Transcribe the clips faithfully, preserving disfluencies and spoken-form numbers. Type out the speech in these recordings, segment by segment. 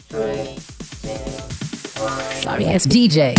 Sorry ass D J.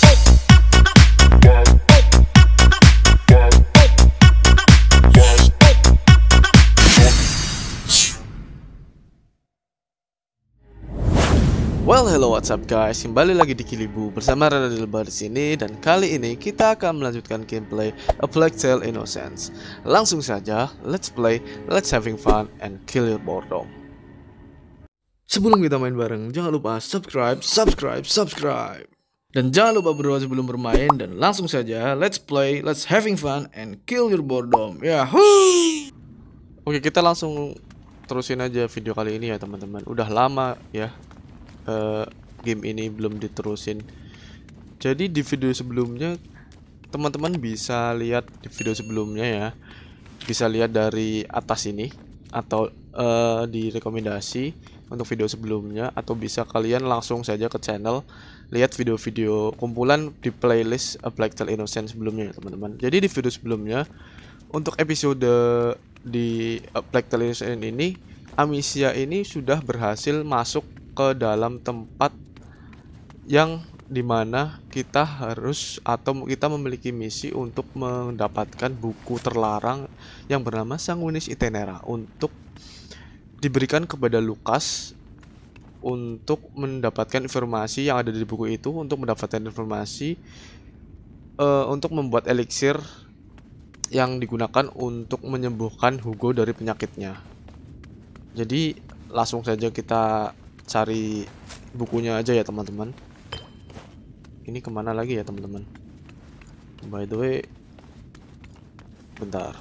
Well, hello, what's up guys? Kembali lagi di Kilibu bersama Rada Dilbar di sini, dan kali ini kita akan melanjutkan gameplay A Plague Tale: Innocence. Langsung saja, let's play, let's having fun and kill your boredom. Sebelum kita main bareng, jangan lupa subscribe, subscribe, subscribe. Dan jangan lupa berdoa sebelum bermain, dan langsung saja, let's play, let's having fun and kill your boredom. Yahoo! Oke, kita langsung terusin aja video kali ini ya teman-teman. Udah lama ya Uh, game ini belum diterusin. Jadi di video sebelumnya teman-teman bisa lihat di video sebelumnya ya, bisa lihat dari atas ini atau uh, di rekomendasi untuk video sebelumnya, atau bisa kalian langsung saja ke channel lihat video-video kumpulan di playlist A Plague Tale: Innocence sebelumnya ya teman-teman. Jadi di video sebelumnya untuk episode di A Plague Tale: Innocence ini, Amicia ini sudah berhasil masuk ke dalam tempat yang dimana kita harus atau kita memiliki misi untuk mendapatkan buku terlarang yang bernama Sanguinis Itinera untuk diberikan kepada Lukas untuk mendapatkan informasi yang ada di buku itu, untuk mendapatkan informasi uh, untuk membuat eliksir yang digunakan untuk menyembuhkan Hugo dari penyakitnya. Jadi langsung saja kita cari bukunya aja ya teman-teman. Ini kemana lagi ya teman-teman? By the way, bentar,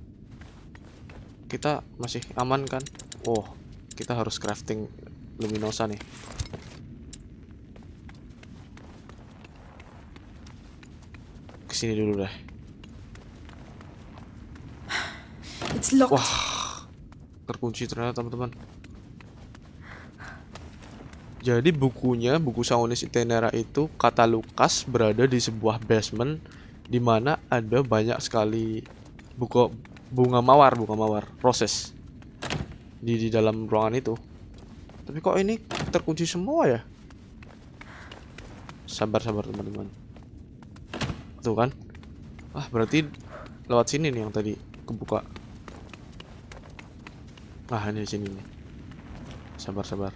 kita masih aman kan? Oh, kita harus crafting luminosa nih. Kesini dulu deh. Wah, terkunci ternyata teman-teman. Jadi bukunya, buku Sanguinis Itinera itu, kata Lukas, berada di sebuah basement di mana ada banyak sekali buku bunga mawar, bunga mawar, roses di di dalam ruangan itu. Tapi kok ini terkunci semua ya? Sabar-sabar teman-teman. Tuh kan? Ah, berarti lewat sini nih yang tadi kebuka. Nah, ini di sini nih. Sabar-sabar.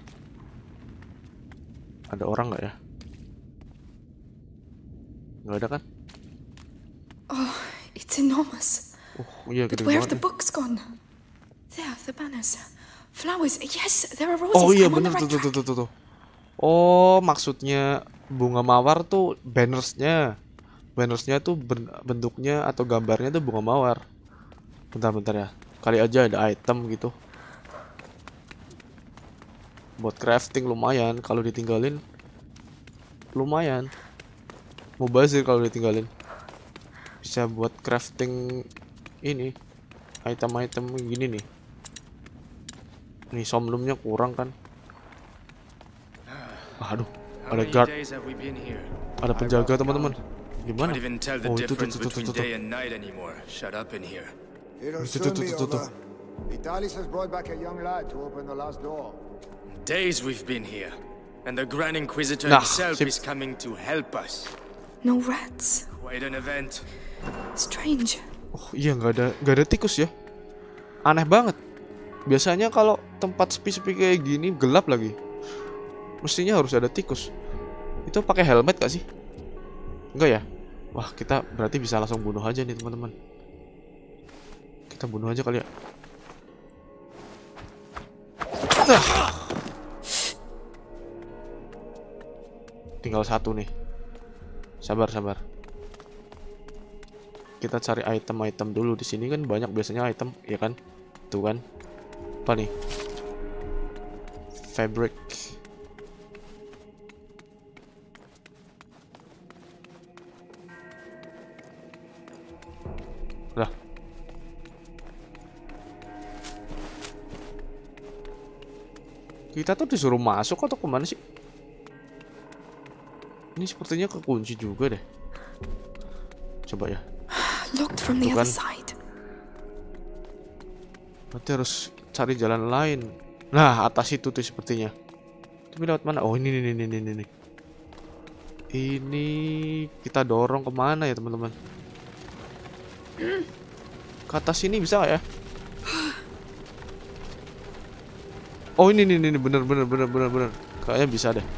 Ada orang nggak ya? Nggak ada kan? Oh, it's enormous. Oh iya, But gede where have the banget. books gone? There, the banners, flowers. Yes, there are roses. Oh iya I'm on bener the right tuh, tuh tuh track. tuh tuh tuh. Oh, maksudnya bunga mawar tuh bannersnya. Bannersnya tuh ben- bentuknya atau gambarnya tuh bunga mawar. Bentar-bentar ya. Kali aja ada item gitu. Buat crafting lumayan, kalau ditinggalin lumayan. Mubazir kalau ditinggalin. Bisa buat crafting ini, item-item gini nih. Nih somnumnya kurang kan. Aduh, ada guard. Ada penjaga teman-teman. Gimana? Oh itu tuh tuh tuh tuh tuh. Itu tuh tuh tuh tuh. Vitalis has brought back a young lad to open the last door. Days we've been here, and the Grand Inquisitor Nah, himself sip. is coming to help us. No rats. Quite an event. Strange. Oh iya, nggak ada nggak ada tikus ya. Aneh banget. Biasanya kalau tempat sepi-sepi kayak gini gelap lagi, mestinya harus ada tikus. Itu pakai helmet gak sih? Enggak ya? Wah, kita berarti bisa langsung bunuh aja nih teman-teman. Kita bunuh aja kali ya. Nah. Tinggal satu nih. Sabar, sabar. Kita cari item-item dulu. Di sini kan banyak biasanya item, ya kan? Tuh kan. Apa nih? Fabric. Lah. Kita tuh disuruh masuk atau kemana sih? Ini sepertinya kekunci juga deh. Coba ya. Locked from the Tuh other kan. side. Berarti harus cari jalan lain. Nah, atas itu tuh sepertinya. Tapi lewat mana? Oh ini nih, ini nih, ini nih. Ini kita dorong kemana ya teman-teman? Ke atas sini bisa nggak ya? Oh ini nih, ini bener bener bener bener bener. Kayaknya bisa deh.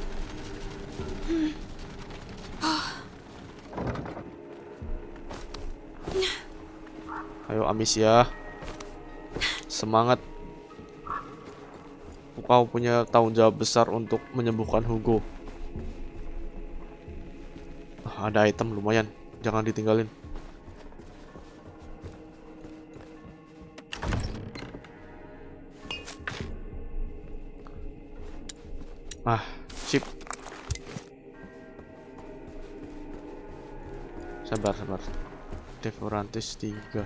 Ayo Amicia, semangat. Kau punya tanggung jawab besar untuk menyembuhkan Hugo. Ah, ada item lumayan, jangan ditinggalin. Ah, sip. Sabar, sabar. Devorantis tiga.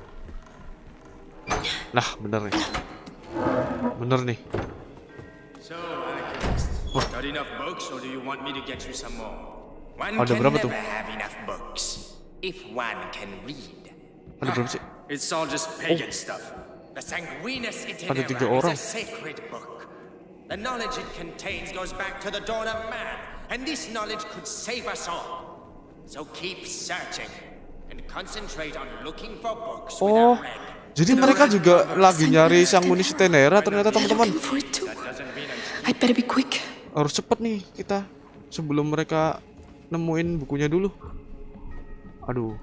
Nah, bener nih. Bener nih. So, Alchemist, got enough books, or do you want me to get you some more? One Ada can berapa never tuh? have enough books if one can read. Ada berapa sih? It's all just pagan stuff. The Sanguinus Ada tiga Itinera orang. is a sacred book. The knowledge it contains goes back to the dawn of man, and this knowledge could save us all. So keep searching and concentrate on looking for books Oh, without red. jadi mereka juga lagi nyari Sanguinus Itinera ternyata teman-teman. Looking for it too. I'd better be quick. Harus cepet nih kita sebelum mereka nemuin bukunya dulu. Aduh.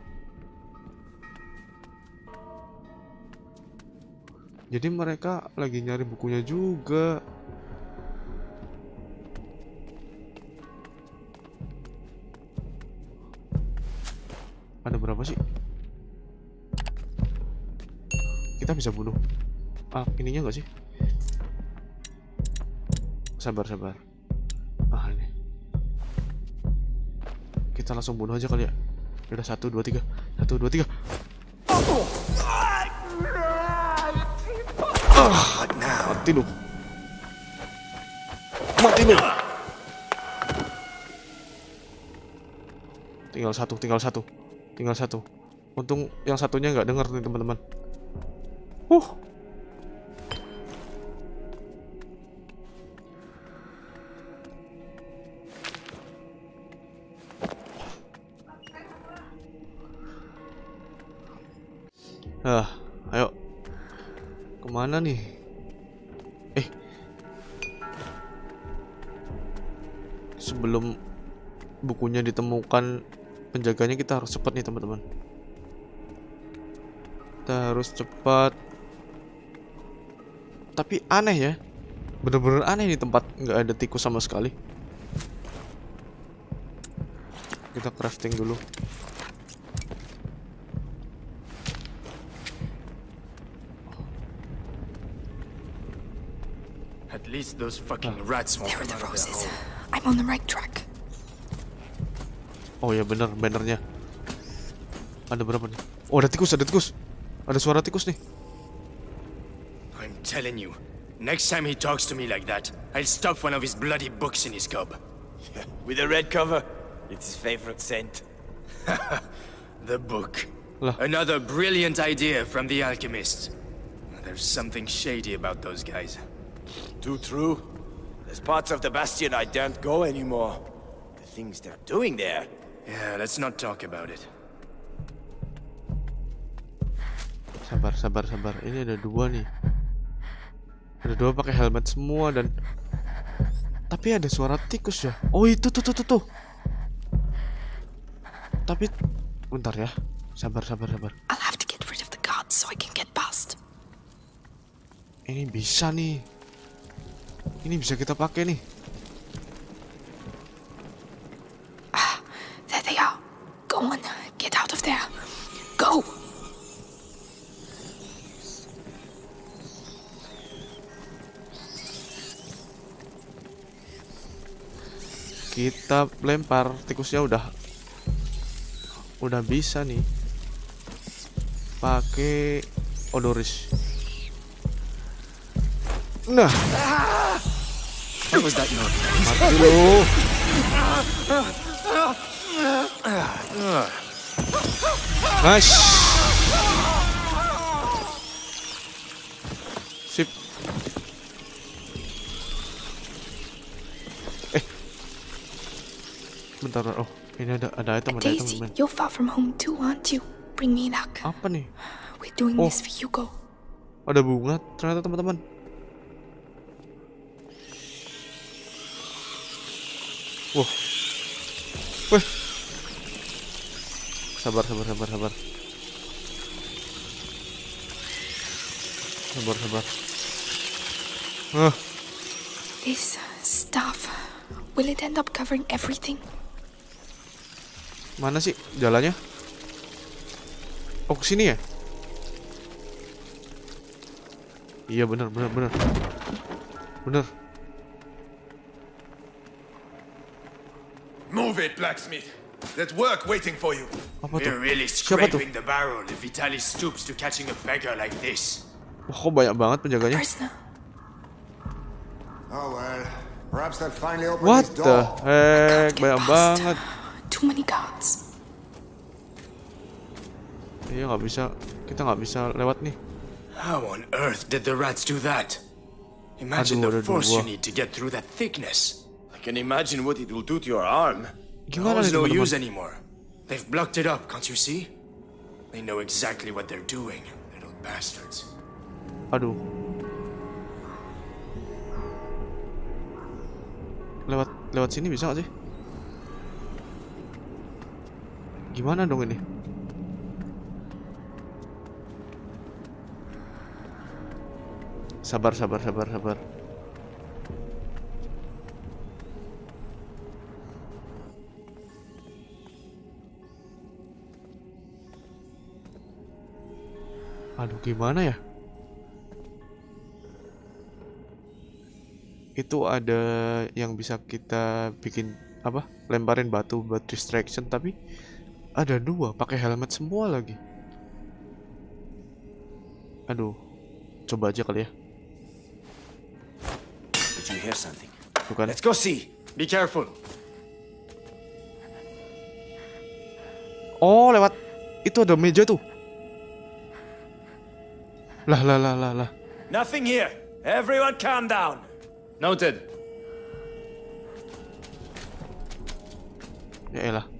Jadi mereka lagi nyari bukunya juga. Ada berapa sih? Kita bisa bunuh. Ah, ininya nggak sih? Sabar, sabar. Ah, ini. Kita langsung bunuh aja kali ya. Udah satu, dua, tiga. Satu, dua, tiga. Ah, mati lu. Mati lu. Tinggal satu, tinggal satu. Tinggal satu. Untung yang satunya nggak dengar nih teman-teman. Uh. Ah, ayo. Kemana nih? Eh. Sebelum bukunya ditemukan penjaganya, kita harus cepat nih teman-teman. Kita harus cepat. Tapi aneh ya, bener-bener aneh nih tempat, nggak ada tikus sama sekali. Kita crafting dulu. At least those fucking rats won't There are come the out of their roses. hole. I'm on the right track. Oh ya bener, bannernya. Ada berapa nih? Oh ada tikus, ada tikus. Ada suara tikus nih. I'm telling you, next time he talks to me like that, I'll stuff one of his bloody books in his cub. With a red cover? It's his favorite scent. The book. Lah. Another brilliant idea from the alchemist. There's something shady about those guys. Too true. There's parts of the Bastion I daren't go anymore. The things they're doing there. Yeah, let's not talk about it. Sabar, sabar, sabar. Ini ada dua nih. Ada dua pakai helmet semua dan tapi ada suara tikus ya. Oh itu tuh tuh tuh tuh. Tapi bentar ya. Sabar, sabar, sabar. I'll have to get rid of the guards so I can get past. Ini bisa nih. Ini bisa kita pakai nih. Ah, there they are. Go on, get out of there. Go. Kita lempar tikusnya udah udah bisa nih. Pakai Odoris. Nah. What was that noise? Mati lu. Nice. Sip. Bentar, oh ini ada ada item, ada item Daisy, men. you're far from home too, aren't you? Bring me luck. Apa nih? We're doing Oh. this for Hugo. Ada bunga ternyata teman-teman. Wah, wah. Sabar, sabar, sabar, sabar. Sabar, sabar. Ah, This stuff, will it end up covering everything? mana sih jalannya? Oh, kesini ya? Iya benar, benar, benar, benar. Move it, blacksmith. There's work waiting for you. Apa tuh? We're really Siapa tuh? scraping the barrel if Vitaly stoops to catching a beggar like this. Wah, kok banyak banget penjaganya? Prisoner. Oh well, perhaps they'll finally open What this the door. heck? Get Banyak past. banget. Too many guards. Iya nggak bisa, kita nggak bisa lewat nih. How on earth did the rats do that? Imagine Aduh, the ada force you dua. need to get through that thickness. I can imagine what it will do to your arm. Gimana There's nih no teman-teman? use anymore. They've blocked it up, can't you see? They know exactly what they're doing, little bastards. Aduh. Lewat lewat sini bisa nggak sih? Gimana dong ini? Sabar, sabar, sabar, sabar. Aduh, gimana ya? Itu ada yang bisa kita bikin apa? Lemparin batu buat distraction, tapi ada dua pakai helmet semua lagi. Aduh, coba aja kali ya. Did you hear something? Bukan? Let's go see. Be careful. Oh, lewat itu ada meja tuh. Lah, lah, lah, lah, lah. Nothing here. Everyone calm down. Noted. Ya elah.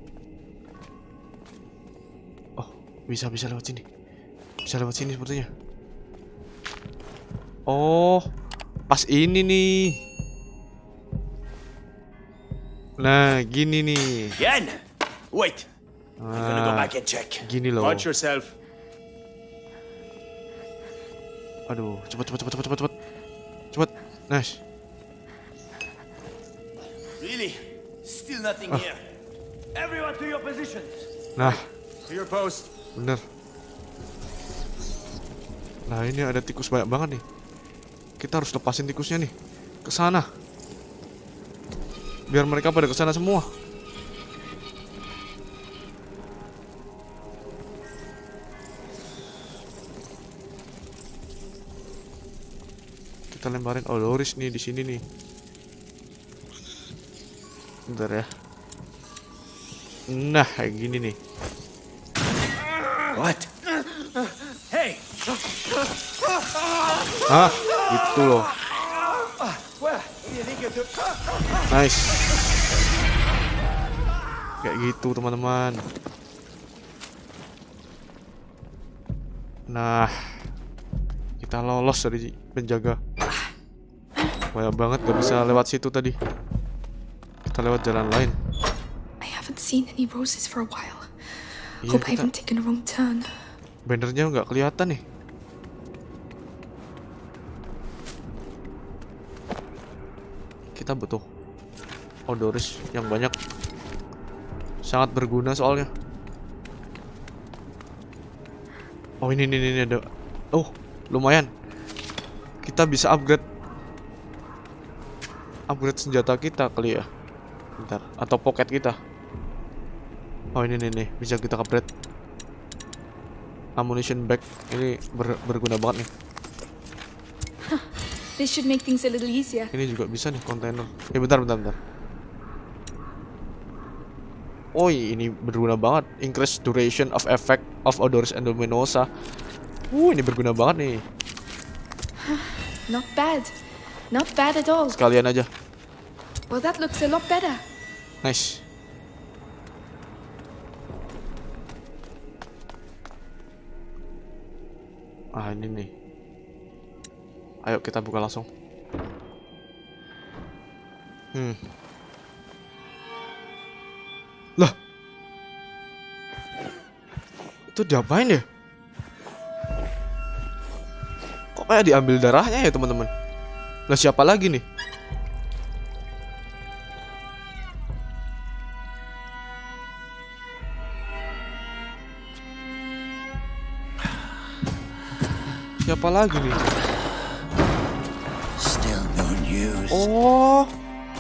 Oh, bisa bisa lewat sini. Bisa lewat sini sepertinya. Oh, pas ini nih. Nah, gini nih. Yen! Wait. I'm gonna go Ah, back and check. gini loh. Watch yourself. Aduh, cepet cepet cepet cepet cepet cepet. Cepet. Nice. Really? Still nothing here. Everyone to your positions. Nah, To your post. bener. Nah, ini ada tikus banyak banget nih. Kita harus lepasin tikusnya nih ke sana. Biar mereka pada ke sana semua. Kita lemparin Oloris nih di sini nih. Bentar ya. Nah, kayak gini nih. What? Hey! Hah, gitu loh. Where do you think you took? Nice. Kayak gitu teman-teman. Nah, kita lolos dari penjaga. Banyak banget gak bisa lewat situ tadi. Kita lewat jalan lain. I haven't seen any roses for a while. Iya, Hope I kita haven't taken a wrong turn. bannernya nggak kelihatan nih. Kita butuh Odoris yang banyak. Sangat berguna soalnya. Oh, ini, ini, ini ada. Oh, lumayan. Kita bisa upgrade. Upgrade senjata kita kali ya. Bentar. Atau pocket kita. Oh, ini, ini, nih. Bisa kita upgrade. Ammunition bag. Ini ber- berguna banget nih. This should make things a little easier. Ini juga bisa nih, kontainer. Eh, bentar, bentar, bentar. Oh, ini berguna banget. Increase duration of effect of Odoris and Luminosa. Uh, ini berguna banget nih. Not bad. Not bad at all. Sekalian aja. Well, that looks a lot better. Nice. Ah, ini nih. Ayo kita buka langsung. Hmm. Lah. Itu diapain ya? Kok kayak diambil darahnya ya, teman-teman? Lah siapa lagi nih? Siapa lagi nih? Still no news. Oh,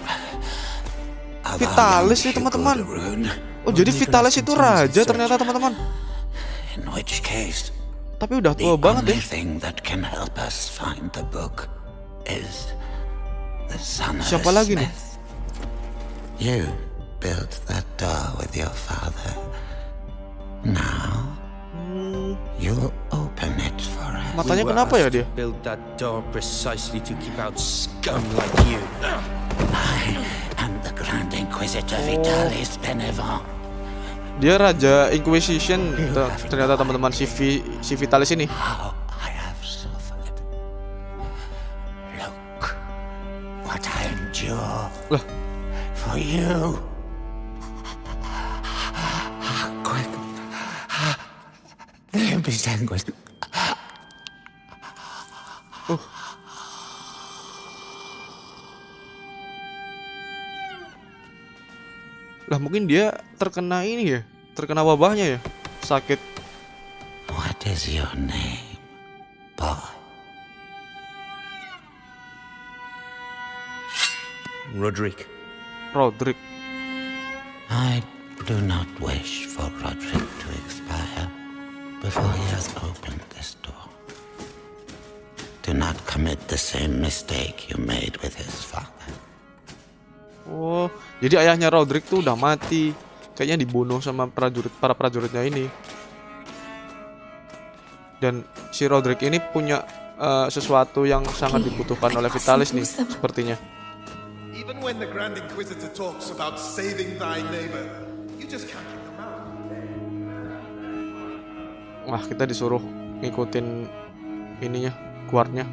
Vitalis nih teman-teman. Oh, jadi Vitalis itu raja ternyata teman-teman. In which case, tapi udah tua banget deh. thing that can help us find the book is the son of Siapa a lagi nih? smith. You built that door with your father. Now you'll open it for us. Matanya kenapa ya dia? Build that door precisely to keep out scum like you. I am the Grand Inquisitor Vitalis Benevent. Dia Raja Inquisition ternyata teman-teman, si, v, si Vitalis ini. How I have suffered. Look what I endure Lah, for you. Quick. Let me sanguine. uh. Lah mungkin dia terkena ini ya, terkena wabahnya ya, sakit. What is your name, boy? Roderick. Roderick. I do not wish for Roderick to expire before he has opened this door. Do not commit the same mistake you made with his father. Oh, jadi ayahnya Roderick tuh udah mati. Kayaknya dibunuh sama prajurit, para prajuritnya ini. Dan si Roderick ini punya uh, sesuatu yang sangat dibutuhkan oleh Vitalis nih, sepertinya. Even when the Grand Inquisitor talks about saving thy neighbor, you just can't keep them out. Wah, kita disuruh ngikutin ininya, kuartnya.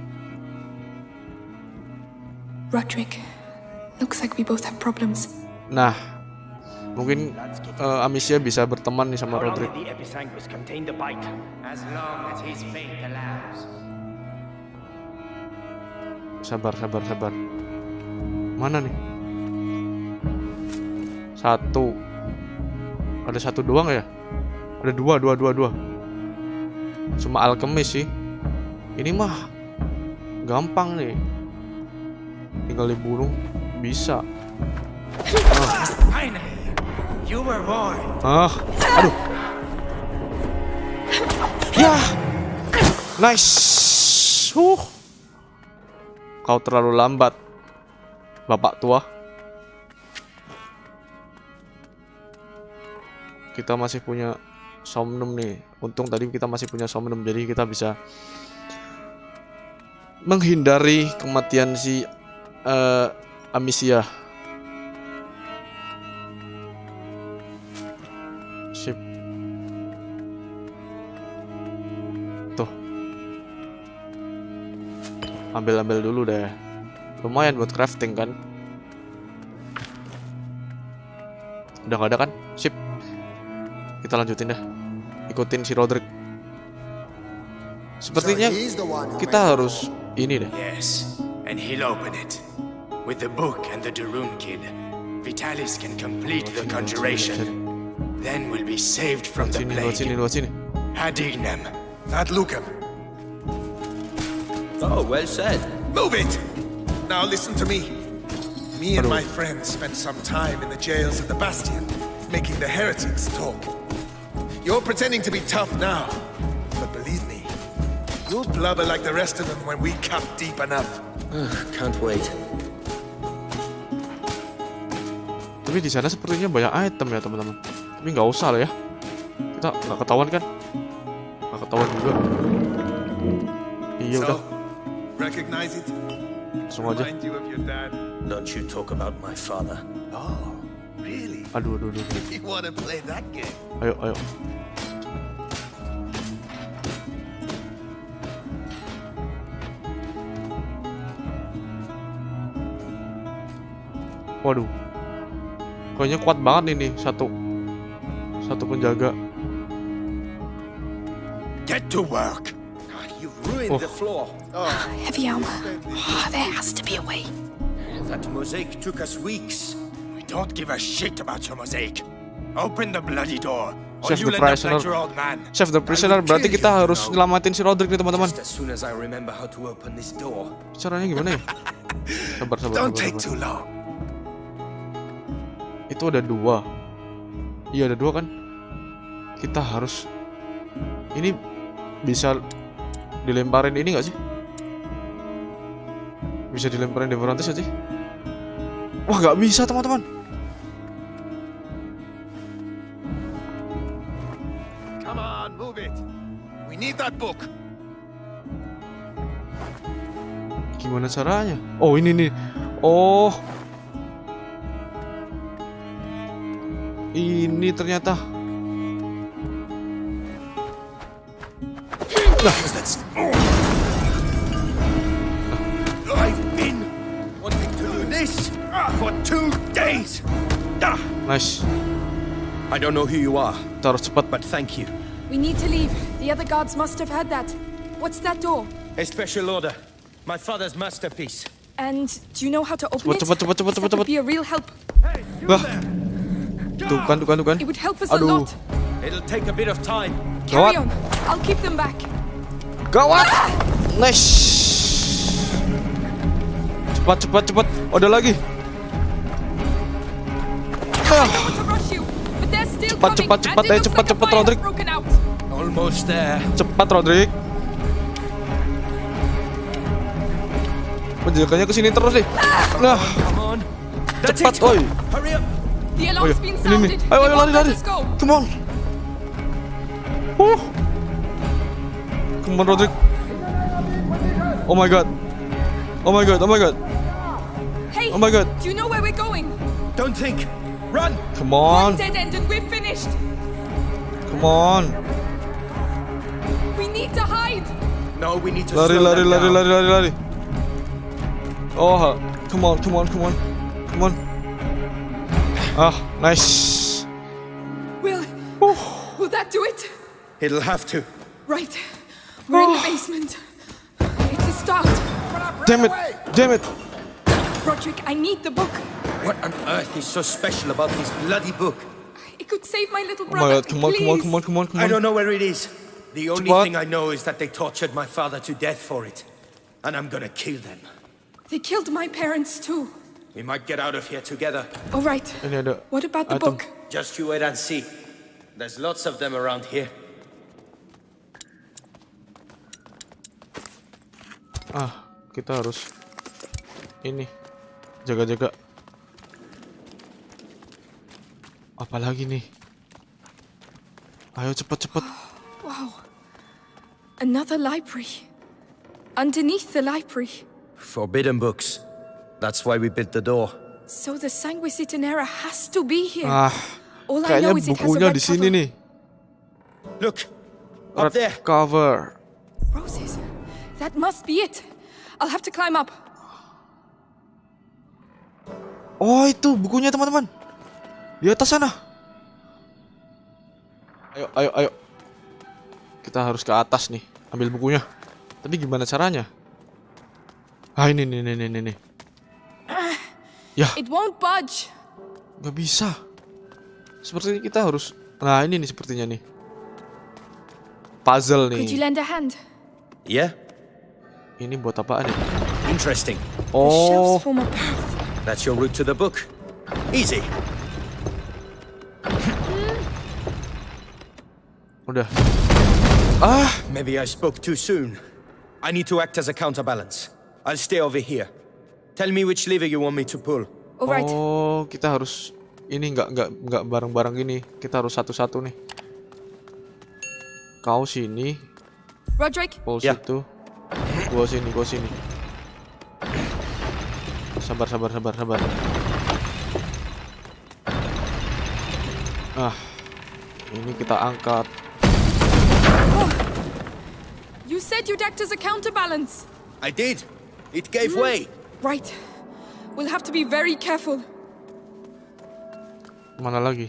Roderick, looks like we both have problems. Nah, mungkin uh, Amicia bisa berteman nih sama Roderick. The Episanguis contain the bite, as long as his fate allows. Sabar, sabar, sabar. Mana nih? Satu. Ada satu doang ya? Ada dua, dua, dua, dua. Cuma alkemis sih. Ini mah gampang nih. Tinggal dibunuh bisa. Ah. Finally, you were born. Ah, aduh. Ya, nice. Uh, kau terlalu lambat, bapak tua. Kita masih punya somnum nih. Untung tadi kita masih punya somnum, jadi kita bisa menghindari kematian si uh, Amicia. Sip. Tuh. Ambil-ambil dulu deh. Lumayan buat crafting kan. Udah gak ada kan? Sip. Kita lanjutin dah. Ikutin si Roderick. Sepertinya kita harus ini deh. Yes, and he'll open it. With the book and the Darun kid, Vitalis can complete the conjuration. Then we'll be saved from the Sini, lewat sini, plague. lewat sini. Hadignem. Ad Lucem. Oh, well said. Move it! Now listen to me. Me and my friends spent some time in the jails of the Bastion, making the heretics talk. You're pretending to be tough now, but believe me, you'll blubber like the rest of them when we cut deep enough. Can't wait. Tapi di sana sepertinya banyak item ya teman-teman. Tapi nggak usah lah ya. Kita nggak ketahuan kan? Nggak ketahuan juga. Iya udah. So, recognize it? Langsung aja. Remind you of your dad? Don't you talk about my father. Oh, really? Aduh, aduh, aduh. aduh. You want to play that game? Ayo, ayo. Waduh. Kayaknya kuat banget ini satu satu penjaga. Get to work. You've ruined Oh. the floor. Oh, Heavy armor. Oh, there has to be a way. that mosaic took us weeks. We don't give a shit about your mosaic. Open the bloody door, or Save you'll the end up prisoner. like your old man. Save the prisoner. Berarti kita harus nyelamatin si Roderick nih teman-teman. Just as soon as I remember how to open this door. Caranya gimana ya? Sabar, sabar, Don't sabar, take sabar. too long. Itu ada dua. Iya ada dua kan? Kita harus. Ini bisa dilemparin ini nggak sih? Bisa dilemparin Devorantis nggak sih? Wah nggak bisa teman-teman. Come on, move it. We need that book. Gimana caranya? Oh ini nih. Oh. Ini ternyata. Nah. I've been wanting to do this for two days. Ah. Nice. I don't know who you are, Kita harus cepat. but thank you. We need to leave. The other guards must have heard that. What's that door? A special order. My father's masterpiece. And do you know how to open Cepat, it? cepat, cepat, cepat, That cepat, would cepat. be a real help. Wah. Tuh kan, tuh kan, tuh kan. It would help us a Aduh. lot. It'll take a bit of time. Carry Gawat. on. I'll keep them back. Gawat. Nice. Cepat, cepat, cepat. Oh, ada lagi. Ah. To rush you, but they're still Cepat, coming. cepat, cepat, and it ayo, looks cepat, like a cepat, fire's Roderick. broken out. Almost there. Cepat, Roderick. Penjaganya kesini terus nih. Nah, Come on. That's cepat, it. oi. Hurry up. The Oh alarm's ya, been ini nih. sounded. Ayo, They ayo, won't lari, let lari. us go. Come on. Uh. Come on, Roderick. Oh my god. Oh my god, oh my god. Hey, Oh my god. do you know where we're going? Don't think. Run. Come on. One dead end and we're finished. Come on. We need to hide. No, we need to Lari, slow lari, them lari, down. lari, lari, lari. Oh, ha. Come on, come on, come on. Come on. Ah, nice. Will, will that do it? It'll have to. Right. We're in the basement. It's a start. Damn it. Damn it. Roderick, I need the book. What on earth is so special about this bloody book? It could save my little Oh my brother. god, come on, come on, come on, come on, come I on. don't know where it is. The only What? thing I know is that they tortured my father to death for it. And I'm gonna kill them. They killed my parents too. We might get out of here together. All right. Ini ada What about the item. book? Just you wait and see. There's lots of them around here. Ah, kita harus ini jaga-jaga. Apalagi nih? Ayo cepet-cepet. Wow. Another library. Underneath the library. Forbidden books. That's why we built the door. So the Sanguisitanera has to be here. Ah, All I kayaknya know is it has a bukunya red di sini cover. nih. Look! Up Red there! cover. Roses. That must be it. I'll have to climb up. Oh itu bukunya teman-teman. Di atas sana. Ayo, ayo, ayo. Kita harus ke atas nih, ambil bukunya. Tapi gimana caranya? Ah ini nih, nih, nih, nih, nih. Ya, It won't budge. nggak bisa. Sepertinya kita harus. Nah ini nih sepertinya nih. Puzzle Could you nih. lend a hand? Yeah? Ini buat apaan ya? Interesting. The Oh, shelves form a path. That's your route to the book. Easy. udah. Ah, Maybe I spoke too soon. I need to act as a counterbalance. I'll stay over here. Tell me which lever you want me to pull. All right. oh kita harus ini nggak nggak nggak bareng-bareng gini. Kita harus satu-satu nih. Kau sini, Roderick, kau Ya. situ, gua sini, gua sini. Sabar, sabar, sabar, sabar. Ah, ini kita angkat. you said you'd act as a counterbalance. I did. It gave way. Right. We'll have to be very careful. Mana lagi?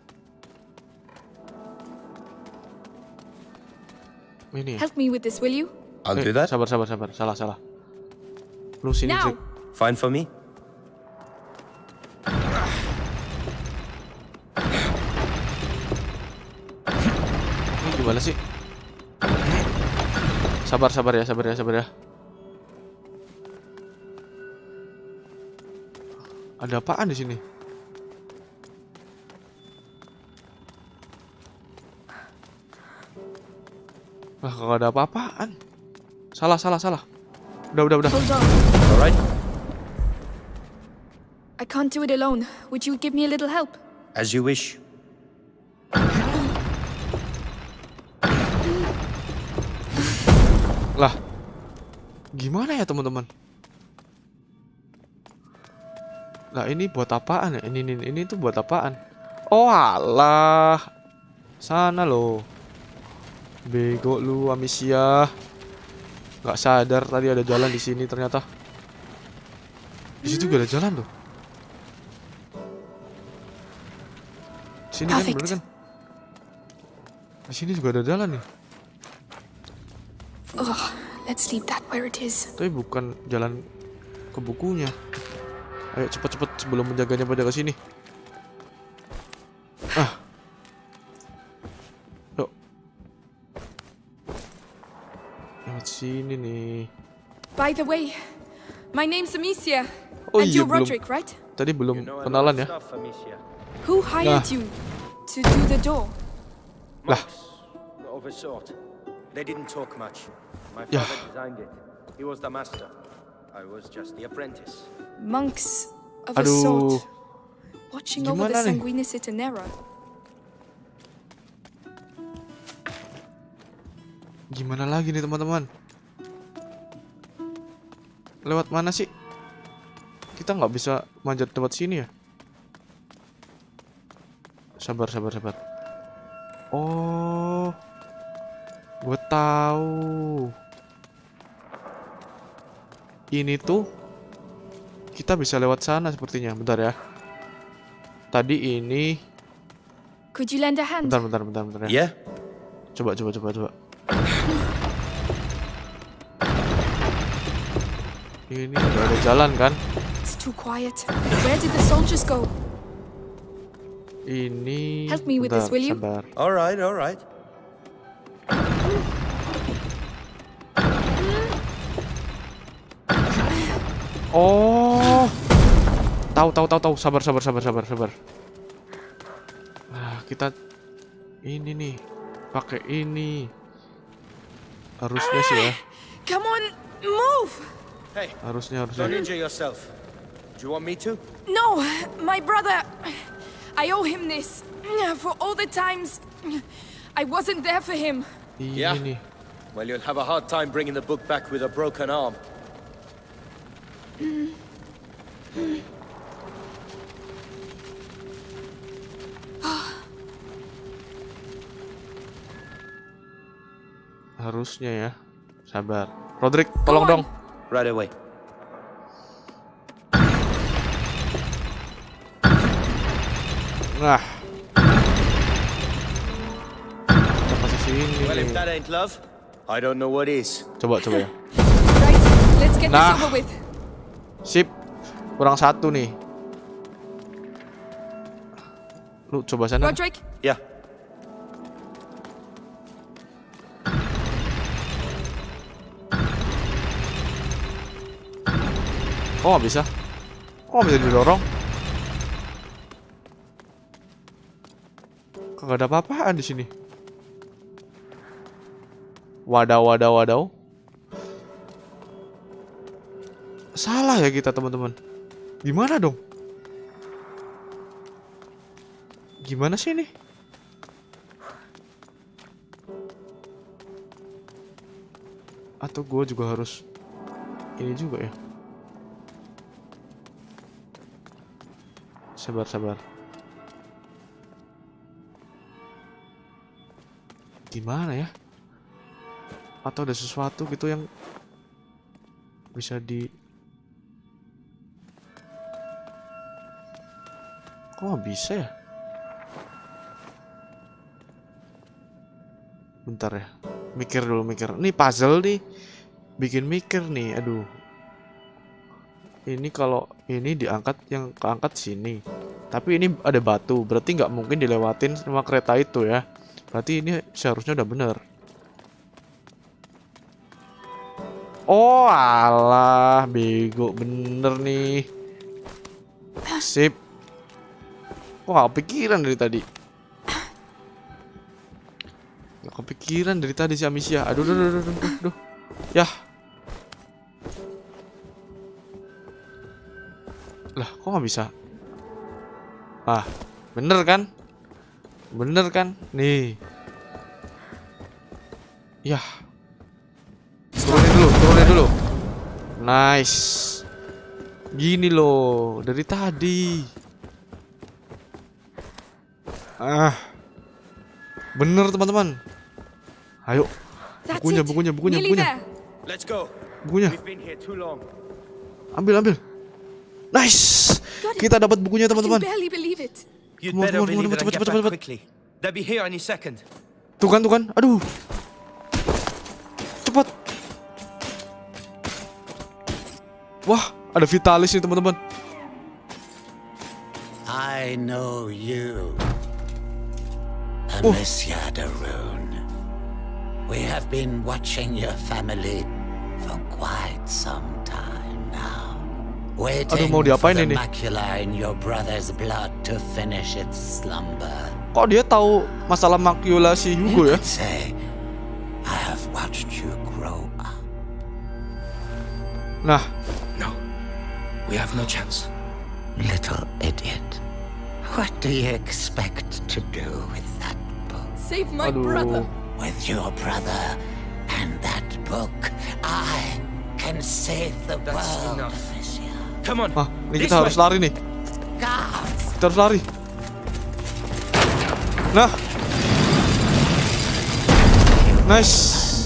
Ini. Help me with this, will you? I'll Eh, do that. Sabar, sabar, sabar. Salah, salah. Lu sini, Now. Jack. Fine for me. Ini gimana sih? Sabar, sabar ya, sabar ya, sabar ya. Ada apaan di sini? Wah, kagak ada apa-apaan. Salah, salah, salah. Udah, udah, udah. Hold on. All right. I can't do it alone. Would you give me a little help? As you wish. Lah, gimana ya teman-teman? Lah ini buat apaan ya? Ini ini ini tuh buat apaan? Oh alah, sana loh. Bego lu Amicia. Gak sadar tadi ada jalan di sini ternyata. Di situ juga ada jalan tuh. Di sini kan Perfect. bener kan? Di sini juga ada jalan nih. Ugh, let's leave that where it is. Tapi bukan jalan ke bukunya. Ayo cepet-cepet sebelum penjaganya pada ke sini. Ah. Yuk. Lewat sini nih. By the way, my name's Amicia. Oh and iya, you're belum. Roderick, right? Tadi belum kenalan ya. Who hired Nah. you to do the door? Lah. Of a sort. They didn't talk much. My Yeah. father designed it. He was the master. I was just the apprentice. Monks of a Aduh. sort. Watching over the Gimana nih? Sanguinis Itinera. Gimana lagi nih teman-teman? Lewat mana sih? Kita nggak bisa manjat lewat sini ya? Sabar, sabar, sabar. Oh, gue tahu. Ini tuh kita bisa lewat sana sepertinya. Bentar ya. Tadi ini. Could you lend a hand? Bentar, bentar, bentar, bentar ya. Yeah? Coba, coba, coba, coba. Ini udah ada jalan kan? It's too quiet. Where did the soldiers go? Ini. Help me with bentar, this, will you? Sabar. All right, all right. Oh, tahu tahu tahu tahu. Sabar sabar sabar sabar sabar. Nah, kita ini nih pakai ini. Harusnya sih ya. Come on, move! Hey, Harusnya don't harusnya. injure yourself. Do you want me to? No, my brother. I owe him this for all the times I wasn't there for him. Ini Yeah. nih. Well, you'll have a hard time bringing the book back with a broken arm. Harusnya ya. Sabar. Roderick, tolong Go on. dong. Right away. Nah. Kita pasti sini. Well, if nih. that ain't love, I don't know what is. Coba coba ya. Right, let's get Nah. this over with. Sip. Kurang satu nih. Lu coba sana. Roderick, Yeah. Kok nggak bisa? Kok nggak bisa didorong? Kagak ada apa-apaan di sini. Wadaw, wadaw, wadaw. Salah ya kita teman-teman. Gimana dong? Gimana sih ini? Atau gue juga harus ini juga ya? Sabar, sabar. Gimana ya? Atau ada sesuatu gitu yang bisa di... Kok nggak bisa ya? Bentar ya. Mikir dulu, mikir. Ini puzzle nih. Bikin mikir nih. Aduh. Ini kalau ini diangkat, yang keangkat sini. Tapi ini ada batu. Berarti nggak mungkin dilewatin sama kereta itu ya. Berarti ini seharusnya udah bener. Oh alah, bego bener nih. Sip. Kok gak kepikiran dari tadi? Gak kepikiran dari tadi si Amicia. Aduh, aduh, aduh, aduh, aduh, aduh. Yah. Lah, kok gak bisa? Ah, bener kan? Bener kan? Nih. Yah. Turunin dulu, turunin dulu. Nice. Gini loh, dari tadi. Ah. Bener teman-teman. Ayo. Bukunya, bukunya, bukunya, bukunya. Let's go. Bukunya. We've been here too long. Ambil, ambil. Nice. Kita dapat bukunya teman-teman. You'd better believe it and get back quickly. They'll be here any second. Tuh kan, tuh kan. Aduh. Cepat. Wah, ada Vitalis nih teman-teman. I know you, Amicia de Rune. We have been watching your family for quite some time now, waiting Aduh, mau diapain for the ini? macula in your brother's blood to finish its slumber. Kok dia tahu masalah makula si Hugo ya? You could say, I have watched you grow up. Nah, No, we have no chance. Little idiot. What do you expect to do with that book? Save my aduh. brother. With your brother and that book, I can save the That's world, enough. Amicia. Come on. Ah, ini This kita harus way. lari nih. Guards! Kita harus lari. Nah. Nice.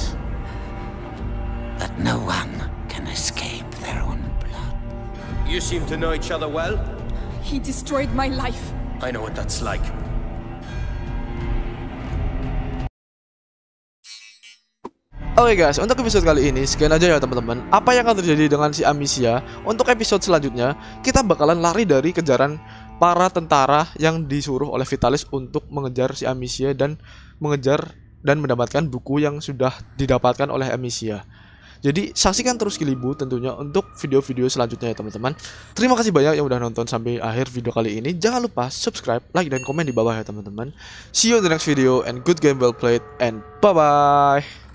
But no one can escape their own blood. You seem to know each other well. He destroyed my life. I know what that's like. Oke guys, untuk episode kali ini sekian aja ya teman-teman. Apa yang akan terjadi dengan si Amicia? Untuk episode selanjutnya, kita bakalan lari dari kejaran para tentara yang disuruh oleh Vitalis untuk mengejar si Amicia dan mengejar dan mendapatkan buku yang sudah didapatkan oleh Amicia. Jadi saksikan terus Kilibu tentunya untuk video-video selanjutnya ya teman-teman. Terima kasih banyak yang udah nonton sampai akhir video kali ini. Jangan lupa subscribe, like, dan komen di bawah ya teman-teman. See you in the next video and good game well played and bye-bye.